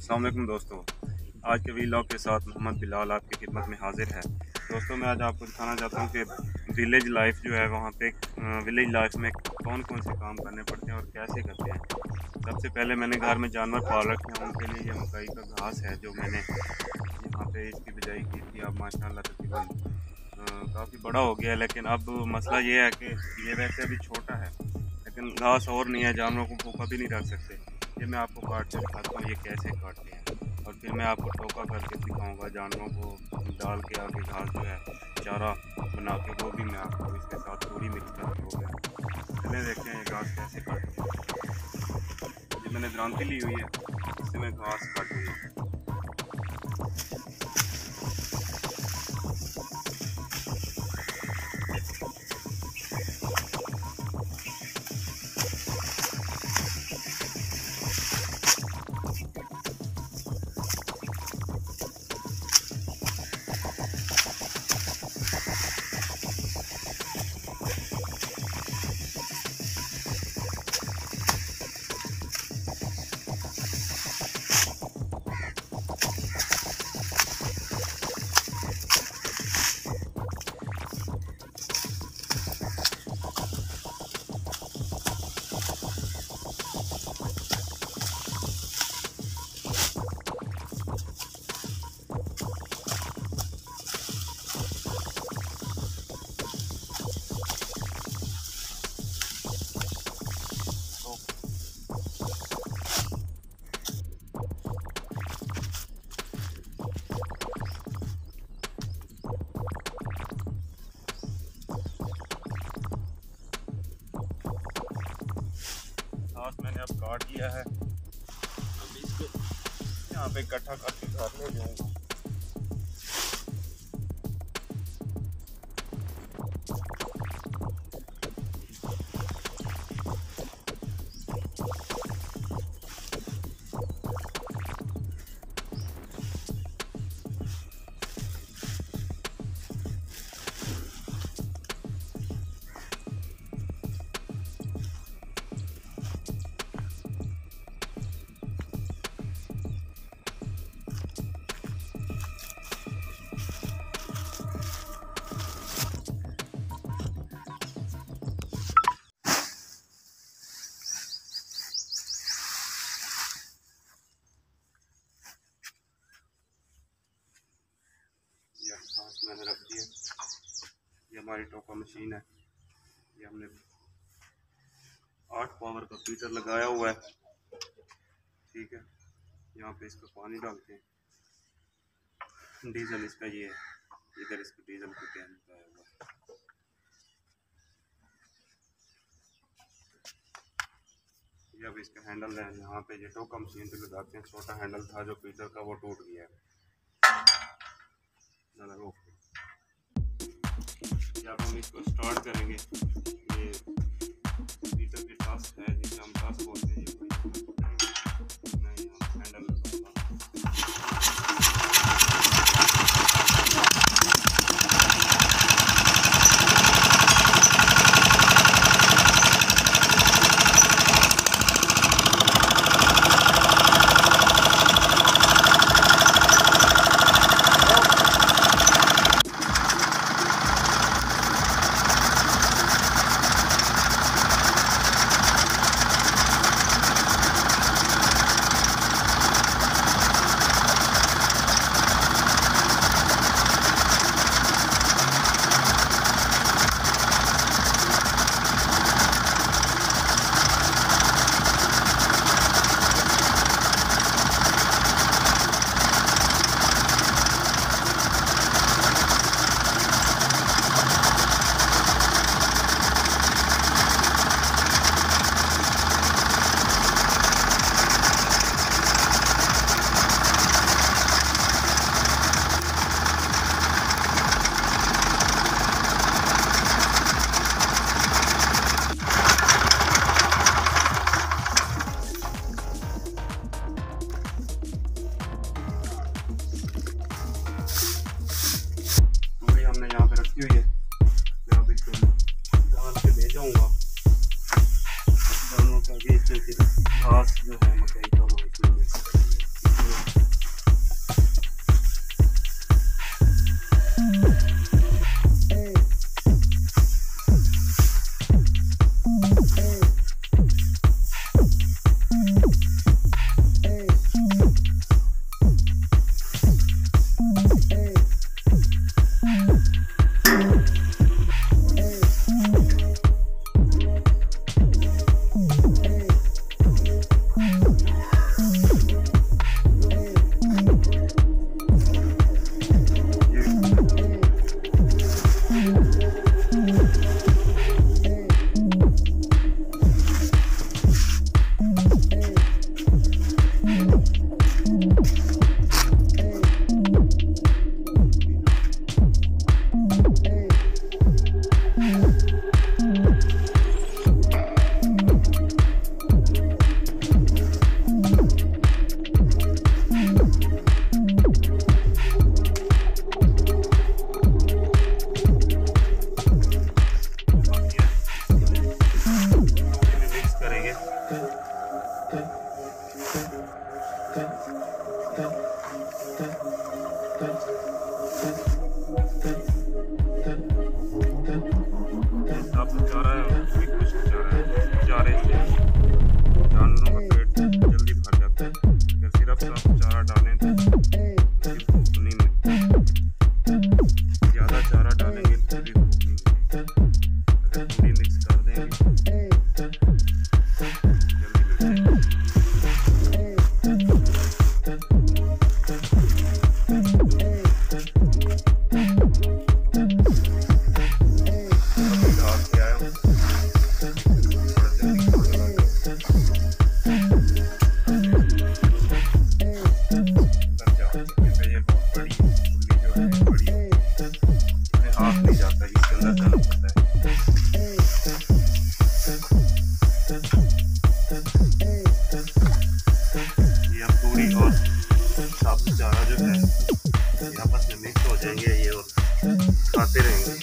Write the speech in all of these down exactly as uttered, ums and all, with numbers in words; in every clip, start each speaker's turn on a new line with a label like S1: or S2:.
S1: अस्सलाम वालेकुम दोस्तों, आज के वी लॉग के साथ मोहम्मद बिलाल आपकी खिदमत में हाजिर है। दोस्तों मैं आज आपको दिखाना चाहता हूँ कि विलेज लाइफ जो है वहाँ पे विलेज लाइफ में कौन कौन से काम करने पड़ते हैं और कैसे करते हैं। सबसे पहले मैंने घर में जानवर पाल रखे हैं, उनके लिए ये मकई का घास है जो मैंने यहाँ पे इसकी बिजाई की थी। अब माशाल्लाह तकरीबन काफ़ी बड़ा हो गया है, लेकिन अब मसला ये है कि ये वैसे अभी छोटा है, लेकिन घास और नहीं है, जानवरों को भूखा भी नहीं रख सकते। ये मैं आपको काट के दिखाता हूँ ये कैसे काटते हैं, और फिर मैं आपको टोका करके दिखाऊंगा जानवरों को डाल के आगे घास जो है चारा बना के, वो भी मैं आपको इसके साथ थोड़ी मिक्स करके हो गया। चले देखते हैं ये घास कैसे काटते हैं। ये मैंने द्रांति ली हुई है, इससे मैं घास काट रही हूँ। घास मैंने अब काट लिया है, अभी इसको यहाँ पे इकट्ठा करके घर ले जाऊँगा। घास मैंने रख दिया। ये हमारी टोका मशीन है, ये हमने आठ पावर का हीटर लगाया हुआ है, ठीक है। यहाँ पे इसका पानी डालते हैं, डीजल इसका ये है, इधर इसको डीजल का कैन लगाया हुआ है। ये अब इसका हैंडल है, यहाँ पे ये टोका मशीन पे लगाते हैं। छोटा हैंडल था जो हीटर का, वो टूट गया है। जब हम इसको स्टार्ट करेंगे, ये हीटर की टास्क है जिसे हम टास्क बोलते हैं। मैं यहाँ हैंडल लगाऊंगा। रखी हुई है, मैं अब इसको डाल के ले जाऊँगा। दोनों का भी इसमें फिर घास जो है मकई का वो इसमें साफ चारा है और भी कुछ चारा है। चारे से जानवरों का पेट जल्दी भर जाता है। अगर सिर्फ साफ चारा डालें तो उसकी भूख नहीं मिलती। ज़्यादा चारा डालेंगे तो भी भूख नहीं मिलती। अगर पूरी मिक्स कर देंगे जल्दी मिल जाएगी। हाथ नहीं जाता, इसके अंदर जाना पड़ता है। ये अब पूरी और साबुत चारा जो है ये आपस में मिक्स हो जाएंगे ये और खाते रहेंगे।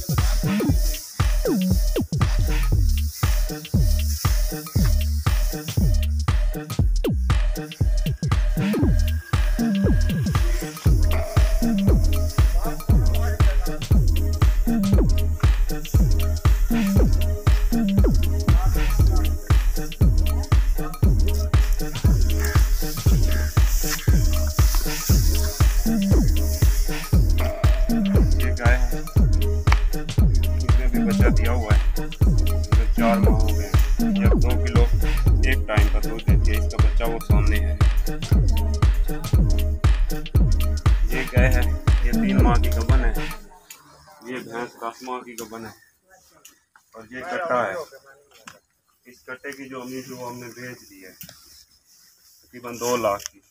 S1: बच्चा दिया हुआ है तो चार माह हो गए, जब दो किलो एक टाइम का दूध देती है। इसका बच्चा वो सामने है। ये गाय है, ये तीन माह की गबन है। ये भैंस दस माह की गबन है और ये कट्टा है। इस कट्टे की जो अमीर थी वो हमने बेच दी है तकरीबन दो लाख की।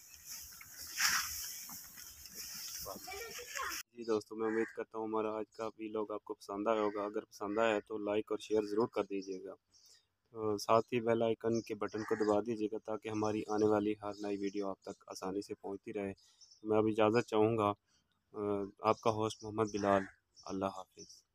S1: जी दोस्तों, मैं उम्मीद करता हूँ हमारा आज का वीलॉग आपको पसंद आया होगा। अगर पसंद आया है तो लाइक और शेयर ज़रूर कर दीजिएगा। तो साथ ही बेल आइकन के बटन को दबा दीजिएगा ताकि हमारी आने वाली हर नई वीडियो आप तक आसानी से पहुँचती रहे। तो मैं अब इजाज़त चाहूँगा। आपका होस्ट मोहम्मद बिलाल। अल्लाह हाफिज़।